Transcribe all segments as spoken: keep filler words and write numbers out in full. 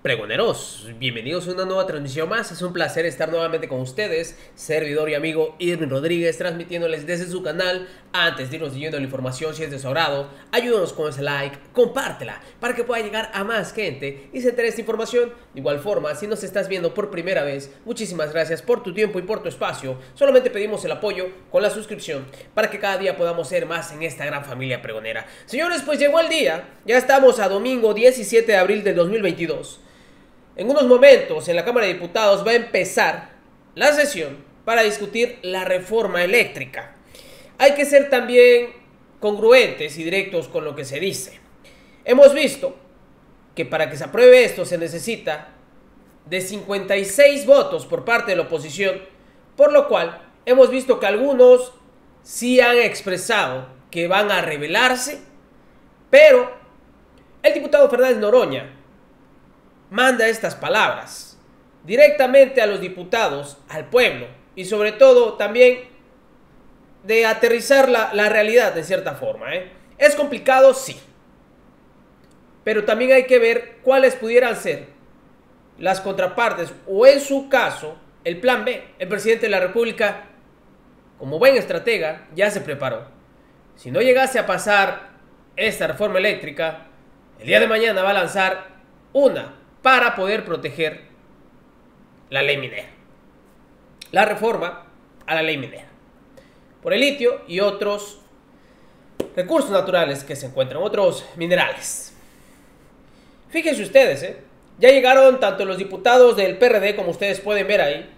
Pregoneros, bienvenidos a una nueva transmisión más. Es un placer estar nuevamente con ustedes, servidor y amigo Irving Rodríguez, transmitiéndoles desde su canal. Antes de irnos siguiendo la información, si es de su agrado, ayúdanos con ese like, compártela para que pueda llegar a más gente y se entere de esta información. De igual forma, si nos estás viendo por primera vez, muchísimas gracias por tu tiempo y por tu espacio. Solamente pedimos el apoyo con la suscripción para que cada día podamos ser más en esta gran familia pregonera. Señores, pues llegó el día, ya estamos a domingo diecisiete de abril del dos mil veintidós. En unos momentos en la Cámara de Diputados va a empezar la sesión para discutir la reforma eléctrica. Hay que ser también congruentes y directos con lo que se dice. Hemos visto que para que se apruebe esto se necesita de cincuenta y seis votos por parte de la oposición, por lo cual hemos visto que algunos sí han expresado que van a rebelarse, pero el diputado Fernández Noroña manda estas palabras directamente a los diputados, al pueblo, y sobre todo también de aterrizar la, la realidad de cierta forma, ¿eh? Es complicado, sí, pero también hay que ver cuáles pudieran ser las contrapartes, o en su caso, el plan B. El presidente de la República, como buen estratega, ya se preparó. Si no llegase a pasar esta reforma eléctrica, el día de mañana va a lanzar una para poder proteger la ley minera. La reforma a la ley minera. Por el litio y otros recursos naturales que se encuentran, otros minerales. Fíjense ustedes, ¿eh? Ya llegaron tanto los diputados del P R D, como ustedes pueden ver ahí.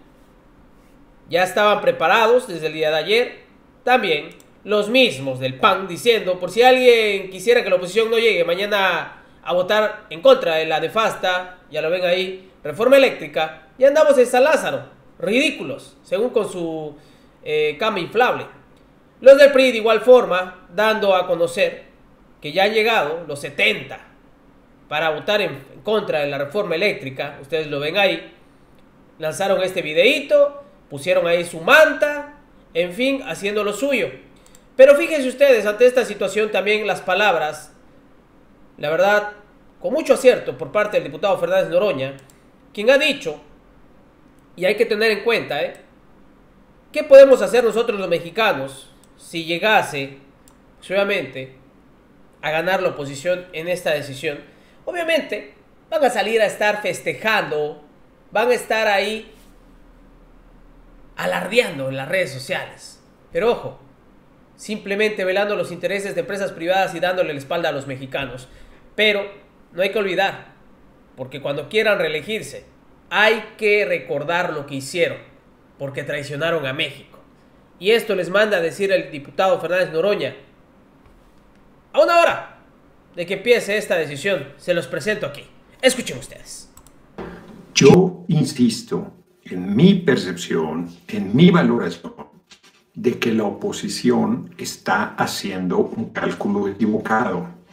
Ya estaban preparados desde el día de ayer. También los mismos del P A N diciendo, por si alguien quisiera que la oposición no llegue mañana a votar en contra de la nefasta, ya lo ven ahí, reforma eléctrica, ya andamos en San Lázaro, ridículos, según con su eh, cama inflable. Los del P R I de igual forma, dando a conocer que ya han llegado los setenta para votar en contra de la reforma eléctrica. Ustedes lo ven ahí, lanzaron este videíto, pusieron ahí su manta, en fin, haciendo lo suyo. Pero fíjense ustedes, ante esta situación también las palabras, la verdad, con mucho acierto por parte del diputado Fernández Noroña, quien ha dicho, y hay que tener en cuenta, ¿eh? ¿Qué podemos hacer nosotros los mexicanos si llegase, obviamente, a ganar la oposición en esta decisión? Obviamente, van a salir a estar festejando, van a estar ahí alardeando en las redes sociales. Pero ojo, simplemente velando los intereses de empresas privadas y dándole la espalda a los mexicanos. Pero no hay que olvidar, porque cuando quieran reelegirse, hay que recordar lo que hicieron, porque traicionaron a México. Y esto les manda a decir el diputado Fernández Noroña. A una hora de que empiece esta decisión, se los presento aquí. Escuchen ustedes. Yo insisto en mi percepción, en mi valoración, de que la oposición está haciendo un cálculo equivocado.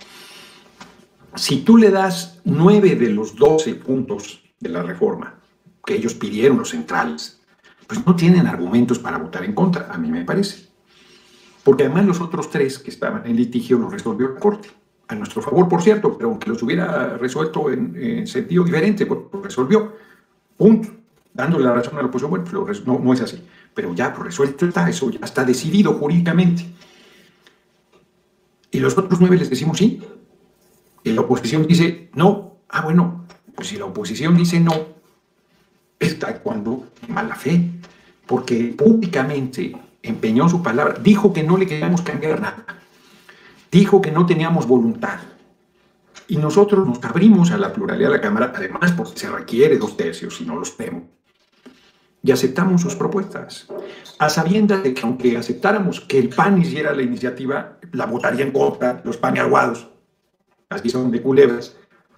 Si tú le das nueve de los doce puntos de la reforma que ellos pidieron, los centrales, pues no tienen argumentos para votar en contra, a mí me parece. Porque además los otros tres que estaban en litigio los resolvió la Corte. A nuestro favor, por cierto, pero aunque los hubiera resuelto en, en sentido diferente, pues lo resolvió. Punto. Dándole la razón a la oposición, bueno, pues no, no es así. Pero ya, pues resuelto está, eso ya está decidido jurídicamente. Y los otros nueve les decimos sí. Y la oposición dice no. Ah, bueno, pues si la oposición dice no, está actuando de mala fe, porque públicamente empeñó su palabra, dijo que no le queríamos cambiar nada, dijo que no teníamos voluntad. Y nosotros nos abrimos a la pluralidad de la Cámara, además porque se requiere dos tercios, si no los tenemos, y aceptamos sus propuestas, a sabiendas de que aunque aceptáramos que el P A N hiciera la iniciativa, la votaría en contra los paniaguados. Así son de culebras.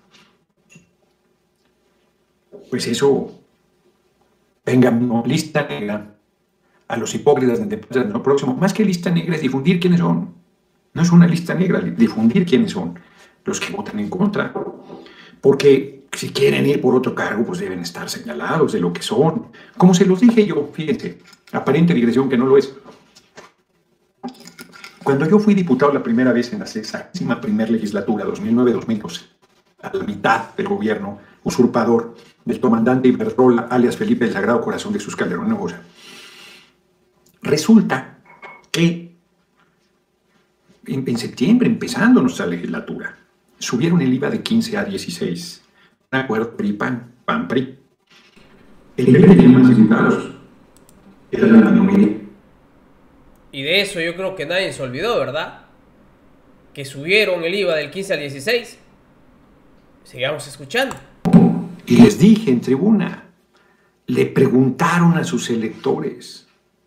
Pues eso, venga, no, lista negra a los hipócritas de lo próximo. Más que lista negra es difundir quiénes son. No es una lista negra, difundir quiénes son los que votan en contra. Porque si quieren ir por otro cargo, pues deben estar señalados de lo que son. Como se los dije yo, fíjense, aparente digresión que no lo es. Cuando yo fui diputado la primera vez en la sexagésima primera legislatura, dos mil nueve a dos mil doce, a la mitad del gobierno usurpador del comandante Iberdrola, alias Felipe del Sagrado Corazón de Jesús Calderón Hinojosa. Resulta que en, en septiembre, empezando nuestra legislatura, subieron el I V A de quince a dieciséis. Un acuerdo P R I, P A N, P A N, P R I. El I V A tenía más diputados. Era la minoría. Y de eso yo creo que nadie se olvidó, ¿verdad? Que subieron el I V A del quince al dieciséis. Sigamos escuchando. Y les dije en tribuna, le preguntaron a sus electores,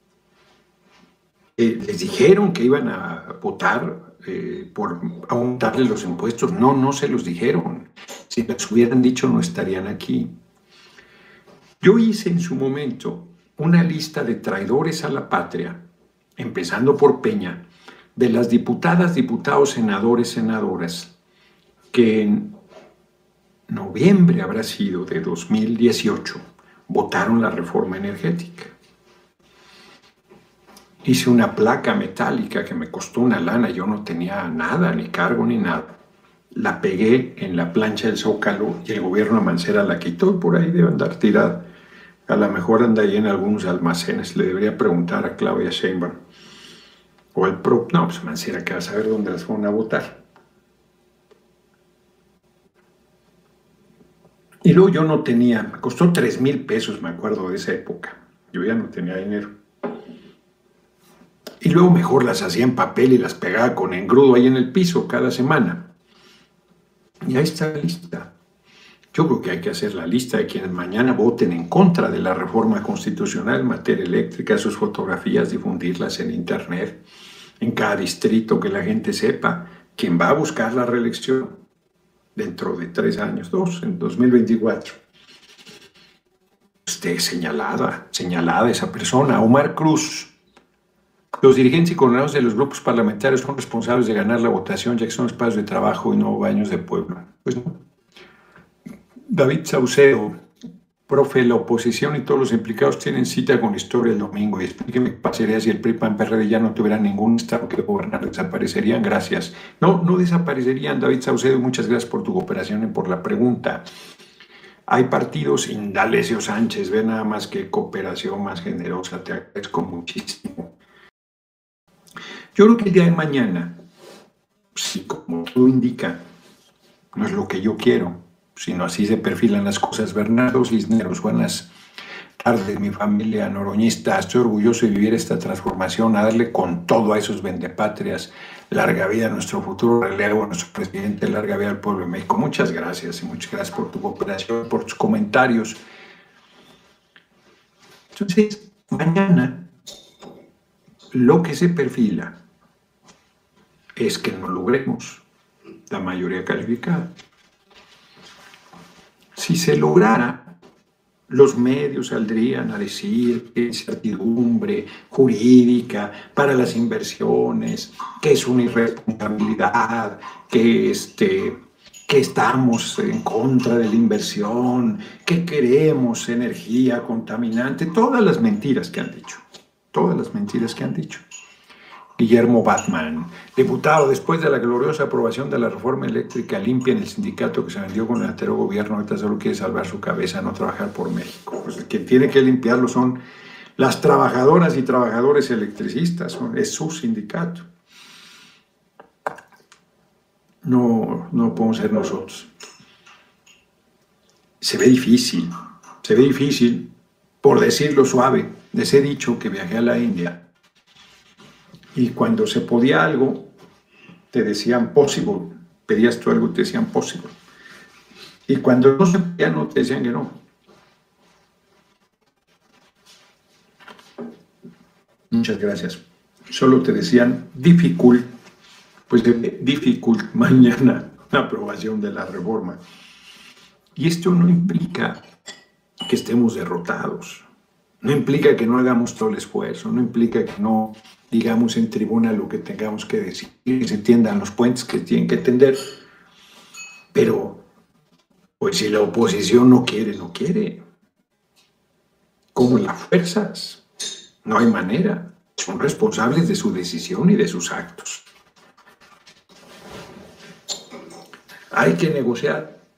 eh, les dijeron que iban a votar eh, por aumentarle los impuestos. No, no se los dijeron. Si les hubieran dicho no estarían aquí. Yo hice en su momento una lista de traidores a la patria, empezando por Peña, de las diputadas, diputados, senadores, senadoras, que en noviembre habrá sido de dos mil dieciocho, votaron la reforma energética. Hice una placa metálica que me costó una lana, yo no tenía nada, ni cargo ni nada. La pegué en la plancha del Zócalo y el gobierno de Mancera la quitó y por ahí debe andar tirada. A lo mejor anda ahí en algunos almacenes, le debería preguntar a Claudia Sheinbaum. O al P R O. No, pues Mancera que va a saber dónde las fueron a votar. Y luego yo no tenía, me costó tres mil pesos, me acuerdo de esa época. Yo ya no tenía dinero. Y luego mejor las hacía en papel y las pegaba con engrudo ahí en el piso cada semana. Y ahí está la lista. Yo creo que hay que hacer la lista de quienes mañana voten en contra de la reforma constitucional en materia eléctrica, sus fotografías, difundirlas en internet, en cada distrito, que la gente sepa quién va a buscar la reelección dentro de tres años, dos, en dos mil veinticuatro. Esté señalada, señalada esa persona. Omar Cruz. Los dirigentes y coordinadores de los grupos parlamentarios son responsables de ganar la votación, ya que son espacios de trabajo y no baños de pueblo. Pues no. David Saucedo, profe, la oposición y todos los implicados tienen cita con Historia el domingo. Y explíqueme qué pasaría si el P R I, P A N, P R D ya no tuviera ningún estado que gobernar. Desaparecerían. Gracias. No, no desaparecerían, David Saucedo. Muchas gracias por tu cooperación y por la pregunta. Hay partidos, Indalecio Sánchez, ve nada más que cooperación más generosa. Te agradezco muchísimo. Yo creo que el día de mañana, si como tú indicas, no es lo que yo quiero, sino así se perfilan las cosas. Bernardo Cisneros, buenas tardes, mi familia noroñista. Estoy orgulloso de vivir esta transformación, a darle con todo a esos vendepatrias. Larga vida a nuestro futuro relevo, a nuestro presidente, larga vida al pueblo de México. Muchas gracias y muchas gracias por tu cooperación, por tus comentarios. Entonces, mañana lo que se perfila es que no logremos la mayoría calificada. Si se lograra, los medios saldrían a decir que es incertidumbre jurídica para las inversiones, que es una irresponsabilidad, que, este, que estamos en contra de la inversión, que queremos energía contaminante, todas las mentiras que han dicho, todas las mentiras que han dicho. Guillermo Batman, diputado, después de la gloriosa aprobación de la reforma eléctrica limpia en el sindicato que se vendió con el anterior gobierno, ahorita solo quiere salvar su cabeza, no trabajar por México. Pues el que tiene que limpiarlo son las trabajadoras y trabajadores electricistas, es su sindicato. No, no podemos ser nosotros. Se ve difícil, se ve difícil, por decirlo suave. Les he dicho que viajé a la India. Y cuando se podía algo, te decían possible. Pedías tú algo, te decían possible. Y cuando no se podía, no te decían que no. Muchas gracias. Solo te decían difficult. Pues difficult mañana la aprobación de la reforma. Y esto no implica que estemos derrotados. No implica que no hagamos todo el esfuerzo. No implica que no digamos en tribuna lo que tengamos que decir, que se entiendan los puentes que tienen que tender. Pero, pues si la oposición no quiere, no quiere. ¿Cómo las fuerzas? No hay manera. Son responsables de su decisión y de sus actos. Hay que negociar.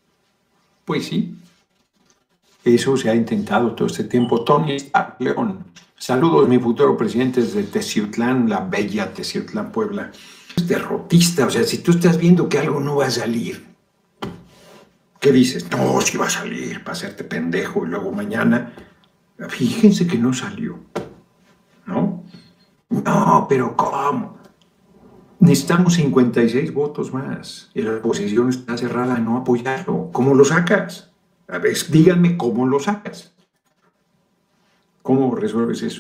Pues sí, eso se ha intentado todo este tiempo. Tony Stark León, saludos, mi futuro presidente desde Teciutlán, la bella Teciutlán, Puebla. Es derrotista, o sea, si tú estás viendo que algo no va a salir, ¿qué dices? No, si va a salir, para hacerte pendejo, y luego mañana, fíjense que no salió, ¿no? No, pero ¿cómo? Necesitamos cincuenta y seis votos más y la oposición está cerrada a no apoyarlo. ¿Cómo lo sacas? A ver, díganme cómo lo sacas. ¿Cómo resuelves eso?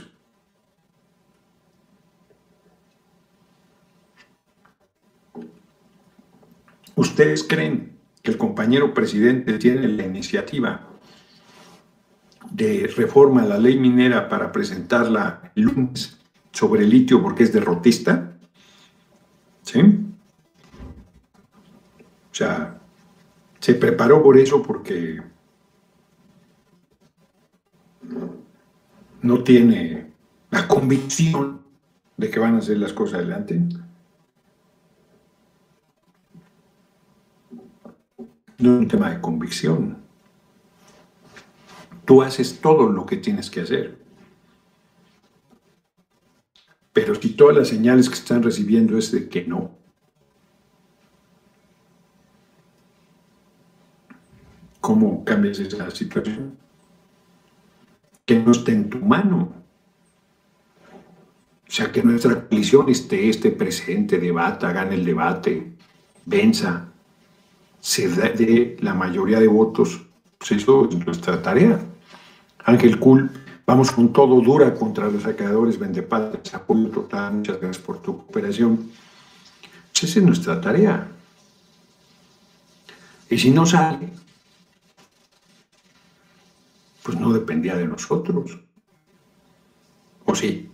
¿Ustedes creen que el compañero presidente tiene la iniciativa de reforma a la ley minera para presentarla el lunes sobre el litio porque es derrotista? ¿Sí? O sea, se preparó por eso porque no tiene la convicción de que van a hacer las cosas adelante. No es un tema de convicción. Tú haces todo lo que tienes que hacer. Pero si todas las señales que están recibiendo es de que no, ¿cómo cambias esa situación? Que no esté en tu mano. O sea, que nuestra coalición esté, esté presente, debata, gane el debate, venza, se dé la mayoría de votos. Pues eso es nuestra tarea. Ángel Cool, vamos con todo, dura contra los saqueadores, vendepatrias, apoyo total, muchas gracias por tu cooperación. Pues esa es nuestra tarea. Y si no sale, pues no dependía de nosotros. ¿O sí?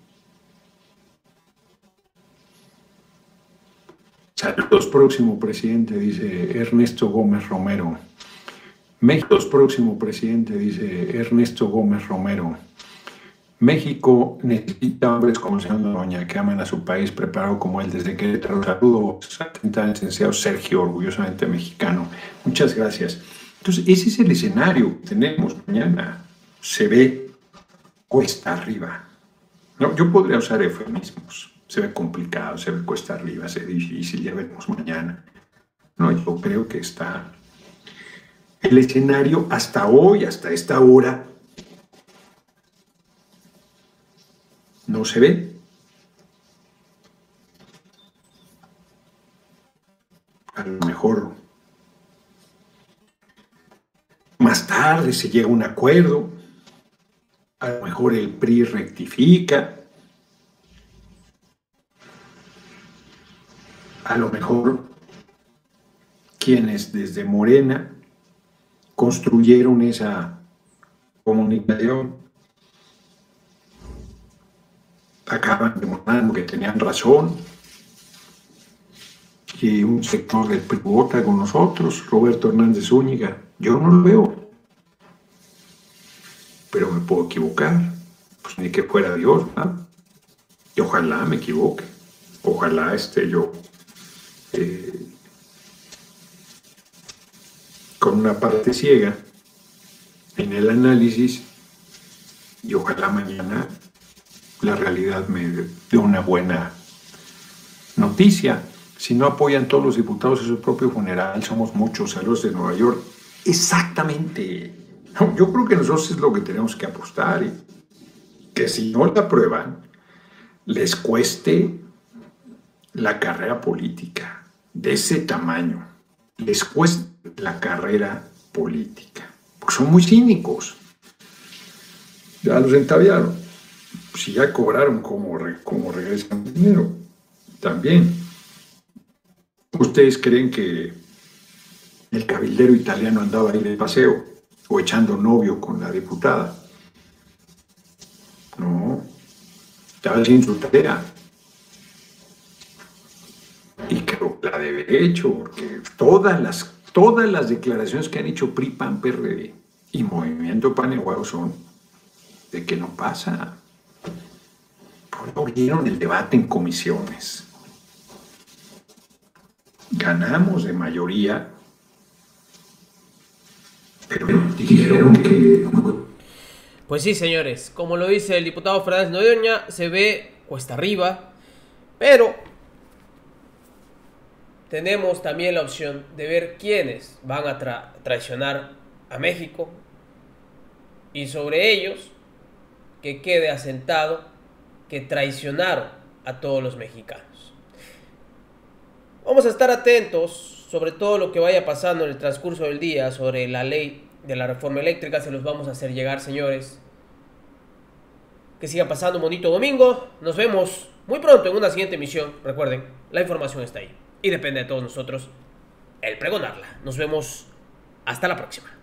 Saludos, próximo presidente, dice Ernesto Gómez Romero. México, próximo presidente, dice Ernesto Gómez Romero. México necesita hombres como el señor Noroña, que aman a su país, preparado como él desde Querétaro. Saludos, atenta al licenciado Sergio, orgullosamente mexicano. Muchas gracias. Entonces, ese es el escenario que tenemos mañana. Se ve cuesta arriba. No, yo podría usar eufemismos. Se ve complicado, se ve cuesta arriba, se ve difícil, ya veremos mañana. No, yo creo que está el escenario hasta hoy, hasta esta hora, no se ve. A lo mejor más tarde se llega a un acuerdo, a lo mejor el P R I rectifica, a lo mejor quienes desde Morena construyeron esa comunicación acaban demostrando que tenían razón, que un sector del P R I vota con nosotros, Roberto Hernández Zúñiga. Yo no lo veo, pero me puedo equivocar, pues ni que fuera Dios, ¿no? Y ojalá me equivoque, ojalá esté yo eh, con una parte ciega en el análisis y ojalá mañana la realidad me dé una buena noticia. Si no apoyan todos los diputados en su propio funeral, somos muchos, a los de Nueva York. Exactamente. No, yo creo que nosotros es lo que tenemos que apostar. ¿eh? Que si no la aprueban, les cueste la carrera política de ese tamaño. Les cueste la carrera política. Porque son muy cínicos. Ya los entaviaron. Si ya cobraron, ¿cómo, cómo regresan el dinero? También. ¿Ustedes creen que el cabildero italiano andaba ahí de paseo o echando novio con la diputada? No, estaba haciendo su tarea. Y creo que la debe haber hecho, porque todas las, todas las declaraciones que han hecho P R I, P A N, P R D y Movimiento Paneguado son de que no pasa. No vieron el debate en comisiones. Ganamos de mayoría dijeron que... Pues sí, señores, como lo dice el diputado Fernández Noroña, se ve cuesta arriba, pero tenemos también la opción de ver quiénes van a tra traicionar a México y sobre ellos que quede asentado que traicionaron a todos los mexicanos. Vamos a estar atentos sobre todo lo que vaya pasando en el transcurso del día sobre la ley de la reforma eléctrica. Se los vamos a hacer llegar, señores. Que siga pasando un bonito domingo. Nos vemos muy pronto en una siguiente emisión. Recuerden, la información está ahí y depende de todos nosotros el pregonarla. Nos vemos hasta la próxima.